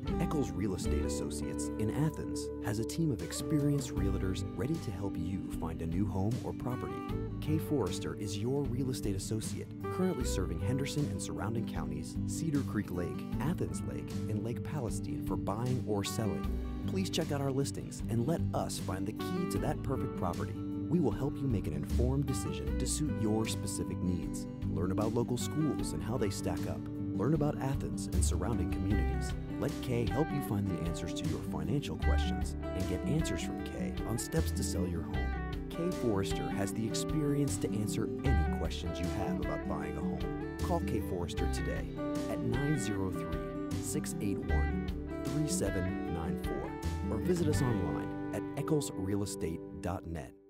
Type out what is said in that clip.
Eccles Real Estate Associates in Athens has a team of experienced realtors ready to help you find a new home or property. Kay Forrester is your real estate associate, currently serving Henderson and surrounding counties, Cedar Creek Lake, Athens Lake, and Lake Palestine for buying or selling. Please check out our listings and let us find the key to that perfect property. We will help you make an informed decision to suit your specific needs. Learn about local schools and how they stack up. Learn about Athens and surrounding communities. Let Kay help you find the answers to your financial questions and get answers from Kay on steps to sell your home. Kay Forrester has the experience to answer any questions you have about buying a home. Call Kay Forrester today at 903-681-3794 or visit us online at ecclesrealestate.net.